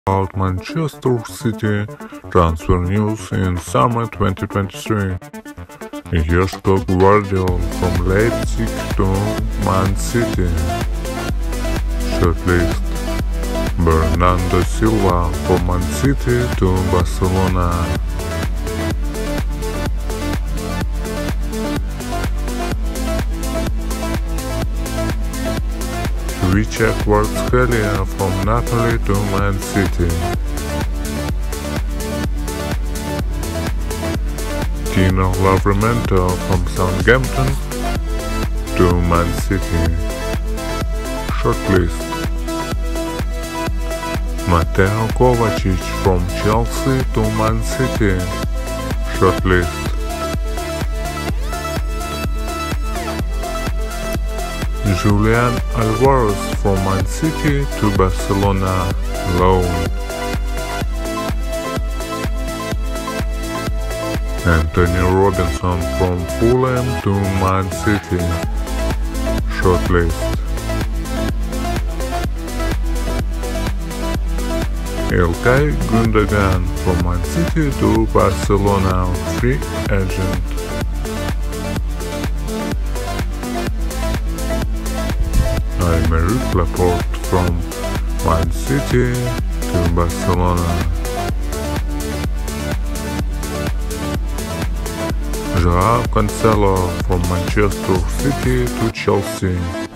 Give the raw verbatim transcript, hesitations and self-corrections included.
About Manchester City transfer news in summer twenty twenty-three. Josko Gvardiol from Leipzig to Man City. Shortlist. Bernardo Silva from Man City to Barcelona. Khvicha Kvaratskhelia from Napoli to Man City. Tino Livramento from Southampton to Man City. Shortlist. Mateo Kovacic from Chelsea to Man City. Shortlist. Julián Álvarez from Man City to Barcelona, loan. Antonee Robinson from Fulham to Man City, shortlist. Ilkay Gündogan from Man City to Barcelona, free agent. Aymeric Laporte from Man City to Barcelona. João Cancelo from Manchester City to Chelsea.